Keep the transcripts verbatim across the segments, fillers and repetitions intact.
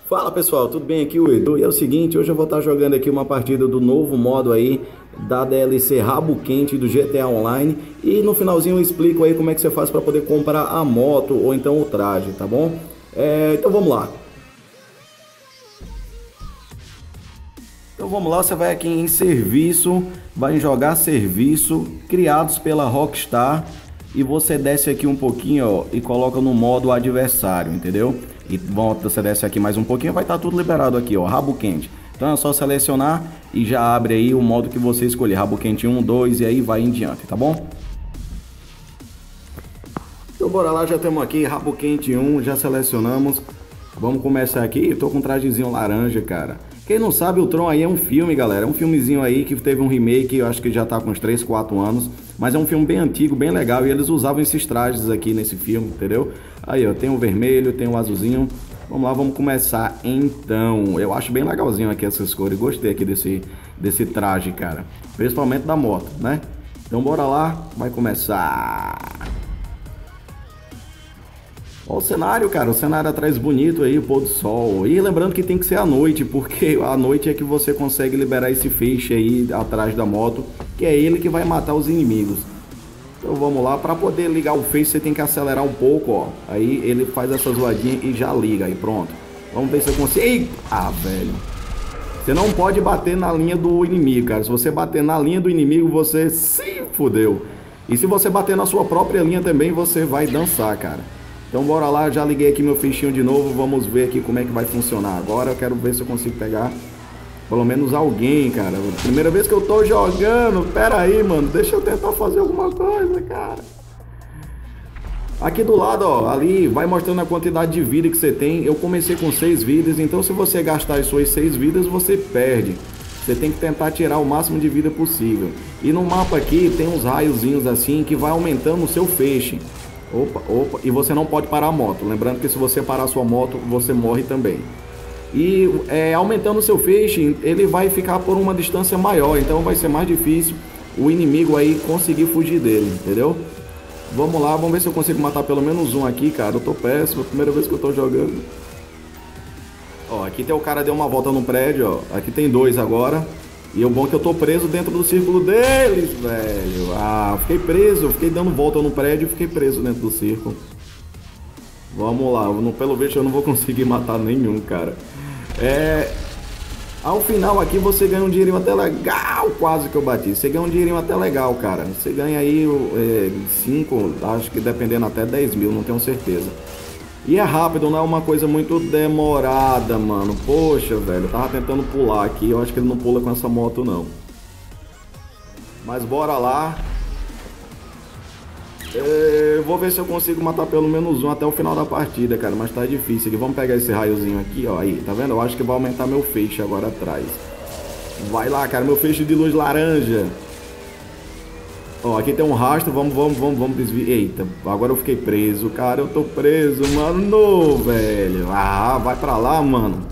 Fala pessoal, tudo bem? Aqui o Edu. E é o seguinte, hoje eu vou estar jogando aqui uma partida do novo modo aí da D L C Rabo Quente do G T A Online. E no finalzinho eu explico aí como é que você faz para poder comprar a moto ou então o traje, tá bom? É, então vamos lá. Então vamos lá, você vai aqui em serviço, vai em jogar serviço, criados pela Rockstar. E você desce aqui um pouquinho, ó, e coloca no modo adversário, entendeu? E volta, você desce aqui mais um pouquinho, vai estar tudo liberado aqui, ó, Rabo Quente. Então é só selecionar e já abre aí o modo que você escolher, Rabo Quente um, dois e aí vai em diante, tá bom? Então bora lá, já estamos aqui, Rabo Quente um, já selecionamos. Vamos começar aqui, eu tô com um trajezinho laranja, cara. Quem não sabe, o Tron aí é um filme, galera. É um filmezinho aí que teve um remake, eu acho que já tá com uns três, quatro anos. Mas é um filme bem antigo, bem legal. E eles usavam esses trajes aqui nesse filme, entendeu? Aí, ó, tem o vermelho, tem o azulzinho. Vamos lá, vamos começar então. Eu acho bem legalzinho aqui essas cores. Gostei aqui desse, desse traje, cara. Principalmente da moto, né? Então bora lá, vai começar. Olha o cenário, cara, o cenário atrás bonito aí, o pôr do sol. E lembrando que tem que ser à noite, porque à noite é que você consegue liberar esse feixe aí atrás da moto, que é ele que vai matar os inimigos. Então vamos lá, para poder ligar o feixe você tem que acelerar um pouco, ó. Aí ele faz essa zoadinha e já liga, aí pronto. Vamos ver se eu consigo... Ei! Ah, velho. Você não pode bater na linha do inimigo, cara. Se você bater na linha do inimigo, você se fudeu. E se você bater na sua própria linha também, você vai dançar, cara. Então bora lá, já liguei aqui meu fichinho de novo, vamos ver aqui como é que vai funcionar. Agora eu quero ver se eu consigo pegar pelo menos alguém, cara. Primeira vez que eu tô jogando, pera aí, mano, deixa eu tentar fazer alguma coisa, cara. Aqui do lado, ó, ali vai mostrando a quantidade de vida que você tem. Eu comecei com seis vidas, então se você gastar as suas seis vidas, você perde. Você tem que tentar tirar o máximo de vida possível. E no mapa aqui tem uns raiozinhos assim que vai aumentando o seu feixe. Opa, opa, e você não pode parar a moto. Lembrando que se você parar a sua moto, você morre também. E é, aumentando o seu feixe, ele vai ficar por uma distância maior. Então vai ser mais difícil o inimigo aí conseguir fugir dele, entendeu? Vamos lá, vamos ver se eu consigo matar pelo menos um aqui, cara. Eu tô péssimo, primeira vez que eu tô jogando. Ó, aqui tem o cara deu uma volta no prédio, ó. Aqui tem dois agora. E o bom é que eu tô preso dentro do círculo deles, velho. Ah, fiquei preso, fiquei dando volta no prédio e fiquei preso dentro do círculo. Vamos lá, no, pelo visto eu não vou conseguir matar nenhum, cara. É... Ao final aqui você ganha um dinheirinho até legal, quase que eu bati. Você ganha um dinheirinho até legal, cara. Você ganha aí cinco, é, acho que dependendo até dez mil, não tenho certeza. E é rápido, não é uma coisa muito demorada, mano. Poxa, velho, eu tava tentando pular aqui. Eu acho que ele não pula com essa moto, não. Mas bora lá. É, vou ver se eu consigo matar pelo menos um até o final da partida, cara. Mas tá difícil aqui. Vamos pegar esse raiozinho aqui, ó. Aí, tá vendo? Eu acho que vai aumentar meu feixe agora atrás. Vai lá, cara. Meu feixe de luz laranja. Ó, aqui tem um rastro, vamos, vamos, vamos, vamos desviar. Eita, agora eu fiquei preso, cara, eu tô preso, mano, velho. Ah, vai pra lá, mano.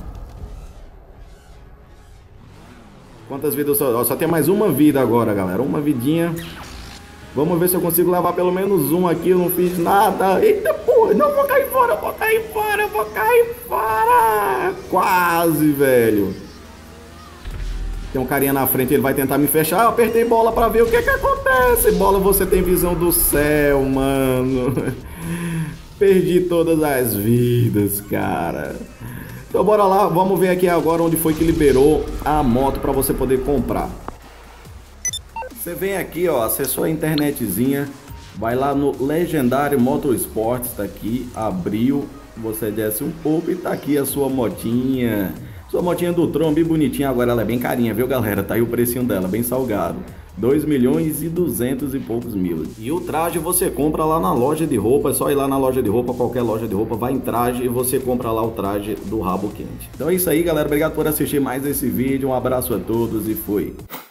Quantas vidas? Só, só tem mais uma vida agora, galera, uma vidinha. Vamos ver se eu consigo levar pelo menos um aqui, eu não fiz nada. Eita, porra, não, vou cair fora, vou cair fora, vou cair fora. Quase, velho. Tem um carinha na frente, ele vai tentar me fechar. Eu apertei bola pra ver o que que acontece. Bola, você tem visão do céu, mano. Perdi todas as vidas, cara. Então bora lá, vamos ver aqui agora onde foi que liberou a moto pra você poder comprar. Você vem aqui, ó, acessou a internetzinha. Vai lá no Legendário Motorsports, tá aqui, abriu. Você desce um pouco e tá aqui a sua motinha. Sua motinha do Tron, bem bonitinha, agora ela é bem carinha, viu, galera? Tá aí o precinho dela, bem salgado. dois milhões e duzentos e poucos mil. E o traje você compra lá na loja de roupa, é só ir lá na loja de roupa, qualquer loja de roupa, vai em traje e você compra lá o traje do Rabo Quente. Então é isso aí, galera, obrigado por assistir mais esse vídeo, um abraço a todos e fui.